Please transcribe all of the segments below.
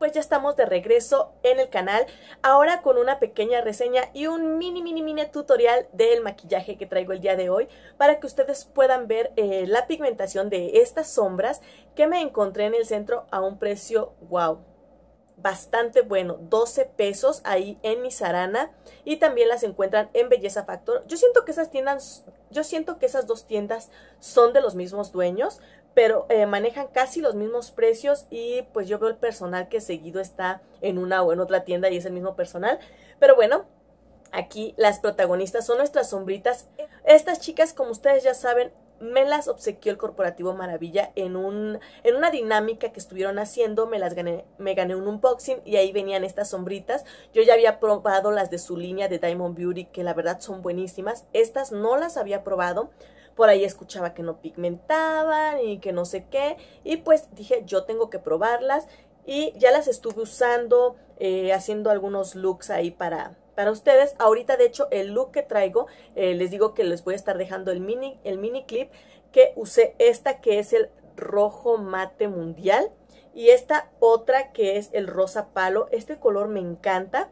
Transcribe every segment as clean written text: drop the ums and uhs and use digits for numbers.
Pues ya estamos de regreso en el canal, ahora con una pequeña reseña y un mini tutorial del maquillaje que traigo el día de hoy para que ustedes puedan ver la pigmentación de estas sombras que me encontré en el centro a un precio wow, bastante bueno, 12 pesos ahí en mi Sarana, y también las encuentran en Belleza Factor. Yo siento que esas dos tiendas son de los mismos dueños, pero manejan casi los mismos precios, y pues yo veo el personal que seguido está en una o en otra tienda y es el mismo personal. Pero bueno, aquí las protagonistas son nuestras sombritas. Estas chicas, como ustedes ya saben, me las obsequió el Corporativo Maravilla en una dinámica que estuvieron haciendo. Me gané un unboxing y ahí venían estas sombritas. Yo ya había probado las de su línea de Diamond Beauty, que la verdad son buenísimas. Estas no las había probado. Por ahí escuchaba que no pigmentaban y que no sé qué. Y pues dije, yo tengo que probarlas. Y ya las estuve usando, haciendo algunos looks ahí para ustedes. Ahorita, de hecho, el look que traigo, les digo que les voy a estar dejando el mini clip que usé, esta que es el rojo mate mundial y esta otra que es el rosa palo. Este color me encanta.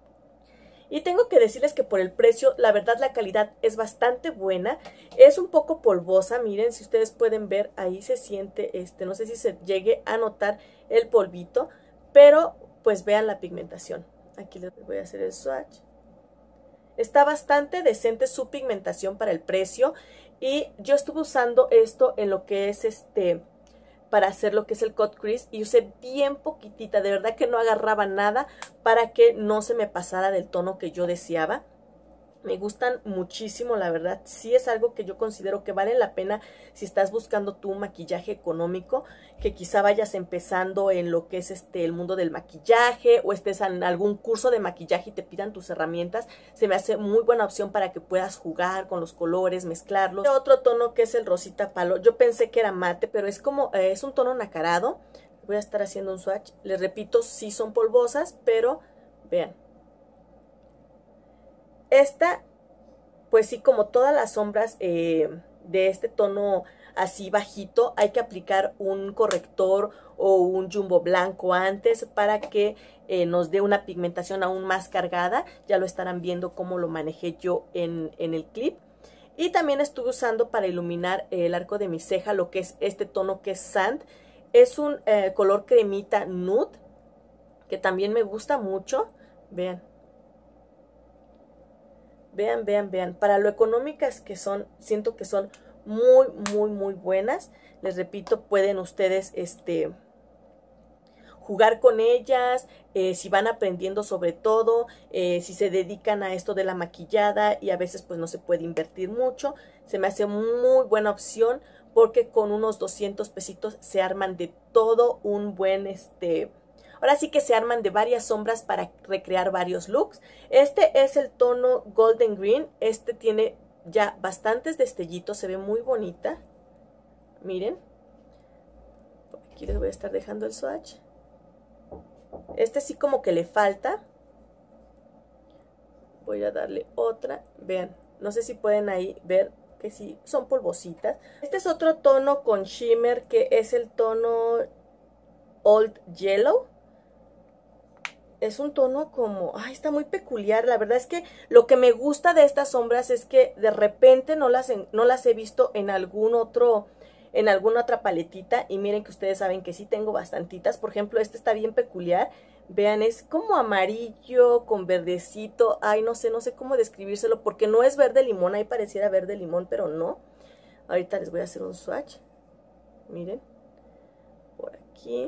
Y tengo que decirles que por el precio, la verdad, la calidad es bastante buena. Es un poco polvosa, miren, si ustedes pueden ver, ahí se siente, no sé si se llegue a notar el polvito, pero pues vean la pigmentación. Aquí les voy a hacer el swatch. Está bastante decente su pigmentación para el precio, y yo estuve usando esto en lo que es para hacer lo que es el cut crease, y usé bien poquitita, de verdad que no agarraba nada para que no se me pasara del tono que yo deseaba. Me gustan muchísimo, la verdad, sí es algo que yo considero que vale la pena si estás buscando tu maquillaje económico, que quizá vayas empezando en lo que es el mundo del maquillaje, o estés en algún curso de maquillaje y te pidan tus herramientas. Se me hace muy buena opción para que puedas jugar con los colores, mezclarlos. Otro tono que es el rosita palo, yo pensé que era mate, pero es como, es un tono nacarado. Voy a estar haciendo un swatch, les repito, sí son polvosas, pero vean. Esta, pues sí, como todas las sombras de este tono así bajito, hay que aplicar un corrector o un jumbo blanco antes para que nos dé una pigmentación aún más cargada. Ya lo estarán viendo cómo lo manejé yo en el clip. Y también estuve usando para iluminar el arco de mi ceja lo que es este tono que es Sand. Es un color cremita nude que también me gusta mucho. Vean. Vean, para lo económicas que son, siento que son muy buenas. Les repito, pueden ustedes jugar con ellas, si van aprendiendo, sobre todo, si se dedican a esto de la maquillada y a veces pues no se puede invertir mucho. Se me hace muy buena opción porque con unos 200 pesitos se arman de todo un buen ahora sí que se arman de varias sombras para recrear varios looks. Este es el tono Golden Green. Este tiene ya bastantes destellitos, se ve muy bonita. Miren. Por aquí les voy a estar dejando el swatch. Este sí como que le falta. Voy a darle otra. Vean, no sé si pueden ahí ver que sí son polvositas. Este es otro tono con shimmer que es el tono Old Yellow. Es un tono como, ay, está muy peculiar. La verdad es que lo que me gusta de estas sombras es que de repente no las he visto en alguna otra paletita. Y miren que ustedes saben que sí tengo bastantitas. Por ejemplo, este está bien peculiar. Vean, es como amarillo con verdecito. Ay, no sé cómo describírselo porque no es verde limón. Ahí pareciera verde limón, pero no. Ahorita les voy a hacer un swatch. Miren, por aquí.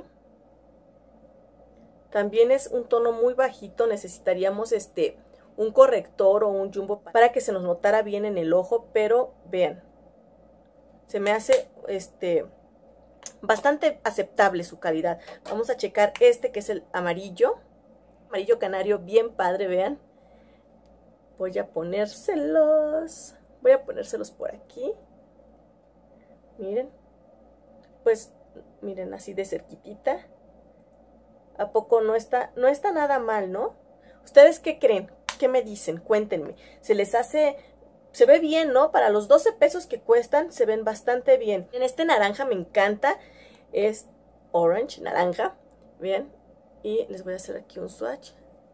También es un tono muy bajito, necesitaríamos un corrector o un jumbo para que se nos notara bien en el ojo, pero vean, se me hace bastante aceptable su calidad. Vamos a checar este que es el amarillo canario, bien padre, vean. Voy a ponérselos por aquí. Miren, pues miren así de cerquitita. ¿A poco no está nada mal, no? ¿Ustedes qué creen? ¿Qué me dicen? Cuéntenme. Se ve bien, ¿no? Para los 12 pesos que cuestan, se ven bastante bien. En este naranja me encanta. Es orange, naranja. Vean. Y les voy a hacer aquí un swatch.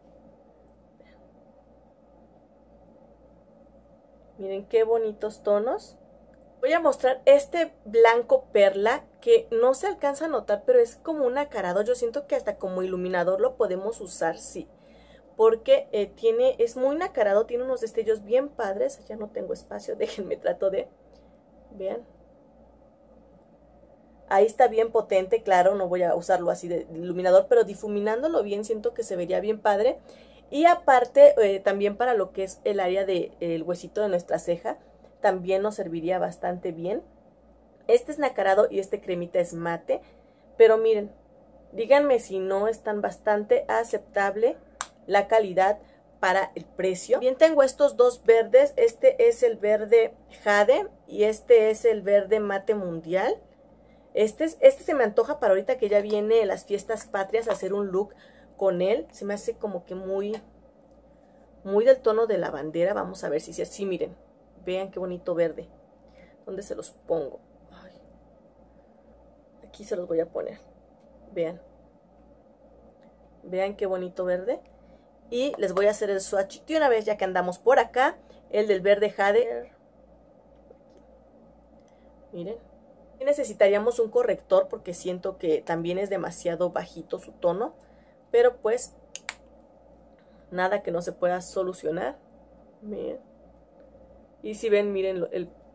Miren qué bonitos tonos. Voy a mostrar este blanco perla que no se alcanza a notar, pero es como un acarado. Yo siento que hasta como iluminador lo podemos usar, sí. Porque es muy nacarado, tiene unos destellos bien padres. Ya no tengo espacio, déjenme trato de... Vean. Ahí está bien potente, claro, no voy a usarlo así de iluminador, pero difuminándolo bien siento que se vería bien padre. Y aparte, también para lo que es el área del huesito de nuestra ceja, también nos serviría bastante bien. Este es nacarado y este cremita es mate, pero miren, díganme si no están bastante aceptable la calidad para el precio. Bien, tengo estos dos verdes, este es el verde jade y este es el verde mate mundial. Este se me antoja para ahorita que ya viene las fiestas patrias, hacer un look con él. Se me hace como que muy del tono de la bandera. Vamos a ver si es así, miren. Vean qué bonito verde. ¿Dónde se los pongo? Ay, aquí se los voy a poner. Vean. Vean qué bonito verde. Y les voy a hacer el swatch de una vez ya que andamos por acá. El del verde jade. Miren. Necesitaríamos un corrector porque siento que también es demasiado bajito su tono, pero pues nada que no se pueda solucionar. Miren. Y si ven, miren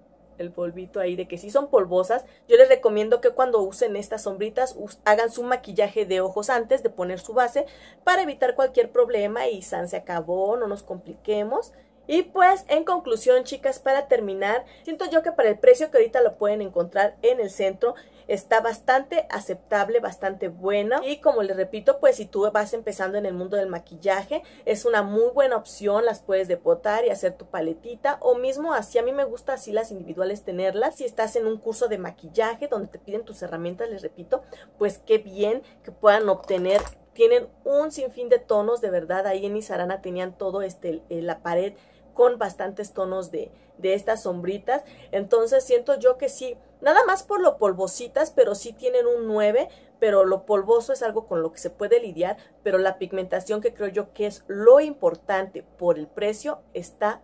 el polvito ahí de que sí son polvosas. Yo les recomiendo que cuando usen estas sombritas hagan su maquillaje de ojos antes de poner su base para evitar cualquier problema y se acabó, no nos compliquemos. Y pues en conclusión, chicas, para terminar, siento yo que para el precio que ahorita lo pueden encontrar en el centro, está bastante aceptable, bastante buena. Y como les repito, pues si tú vas empezando en el mundo del maquillaje, es una muy buena opción, las puedes depotar y hacer tu paletita. O mismo así, a mí me gusta así las individuales tenerlas. Si estás en un curso de maquillaje donde te piden tus herramientas, les repito, pues qué bien que puedan obtener. Tienen un sinfín de tonos, de verdad, ahí en Isarana tenían todo la pared con bastantes tonos de estas sombritas. Entonces siento yo que sí, nada más por lo polvositas, pero sí tienen un 9, pero lo polvoso es algo con lo que se puede lidiar, pero la pigmentación, que creo yo que es lo importante por el precio, está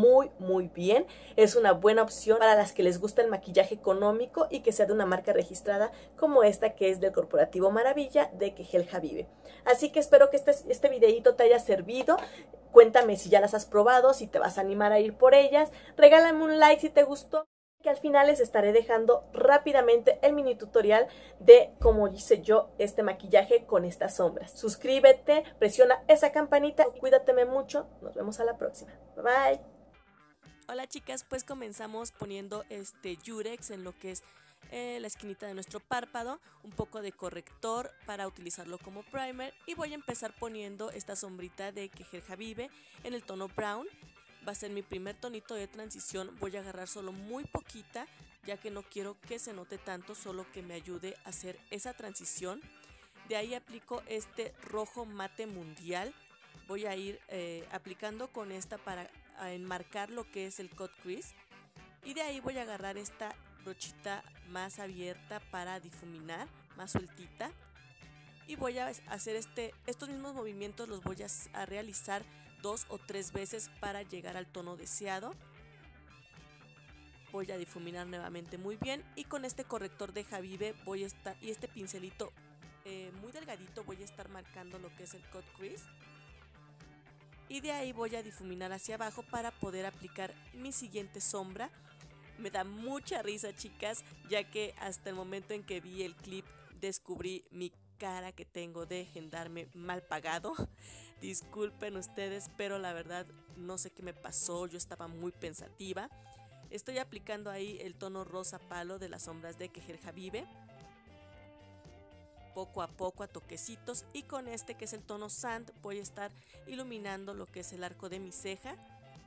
muy bien. Es una buena opción para las que les gusta el maquillaje económico y que sea de una marca registrada como esta, que es del Corporativo Maravilla de Kejel Habibe. Así que espero que este videito te haya servido. Cuéntame si ya las has probado, si te vas a animar a ir por ellas. Regálame un like si te gustó, que al final les estaré dejando rápidamente el mini tutorial de cómo hice yo este maquillaje con estas sombras. Suscríbete, presiona esa campanita y cuídateme mucho. Nos vemos a la próxima. Bye bye. Hola chicas, pues comenzamos poniendo este Yurex en lo que es la esquinita de nuestro párpado, un poco de corrector para utilizarlo como primer, y voy a empezar poniendo esta sombrita de Kejel Habibe en el tono brown. Va a ser mi primer tonito de transición. Voy a agarrar solo muy poquita, ya que no quiero que se note tanto, solo que me ayude a hacer esa transición. De ahí aplico este rojo mate mundial. Voy a ir aplicando con esta para enmarcar lo que es el cut crease. Y de ahí voy a agarrar esta brochita más abierta para difuminar, más sueltita. Y voy a hacer estos mismos movimientos, los voy a realizar 2 o 3 veces para llegar al tono deseado. Voy a difuminar nuevamente muy bien, y con este corrector de Habibe y este pincelito muy delgadito voy a estar marcando lo que es el cut crease. Y de ahí voy a difuminar hacia abajo para poder aplicar mi siguiente sombra. Me da mucha risa, chicas, ya que hasta el momento en que vi el clip descubrí mi cara que tengo de gendarme mal pagado. Disculpen ustedes, pero la verdad no sé qué me pasó, yo estaba muy pensativa. Estoy aplicando ahí el tono rosa palo de las sombras de Kejel Habibe, poco a poco, a toquecitos, y con este que es el tono sand voy a estar iluminando lo que es el arco de mi ceja.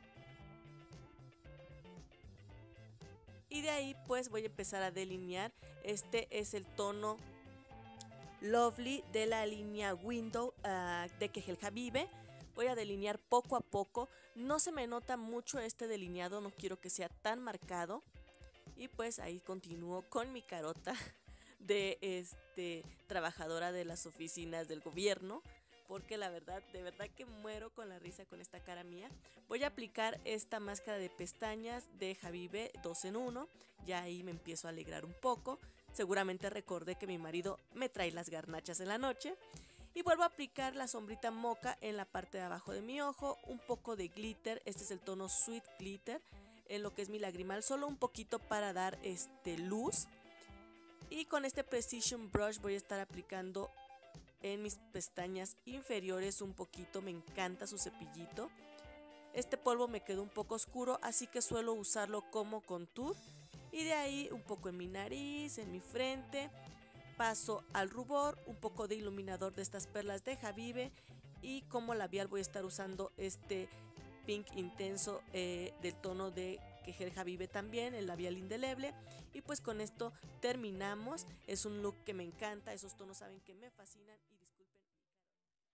Y de ahí pues voy a empezar a delinear. Este es el tono Lovely de la línea Window de Kejel Habibe. Voy a delinear poco a poco. No se me nota mucho este delineado, no quiero que sea tan marcado. Y pues ahí continúo con mi carota. de trabajadora de las oficinas del gobierno, porque la verdad, de verdad que muero con la risa con esta cara mía. Voy a aplicar esta máscara de pestañas de Habibe 2 en 1, ya ahí me empiezo a alegrar un poco. Seguramente recordé que mi marido me trae las garnachas en la noche. Y vuelvo a aplicar la sombrita mocha en la parte de abajo de mi ojo, un poco de glitter, este es el tono Sweet Glitter, en lo que es mi lagrimal, solo un poquito para dar luz. Y con este Precision Brush voy a estar aplicando en mis pestañas inferiores un poquito, me encanta su cepillito. Este polvo me quedó un poco oscuro, así que suelo usarlo como contour. Y de ahí un poco en mi nariz, en mi frente. Paso al rubor, un poco de iluminador de estas perlas de Habibe. Y como labial voy a estar usando este pink intenso del tono de Quejer Habibe también, el labial indeleble. Y pues con esto terminamos. Es un look que me encanta, esos tonos saben que me fascinan.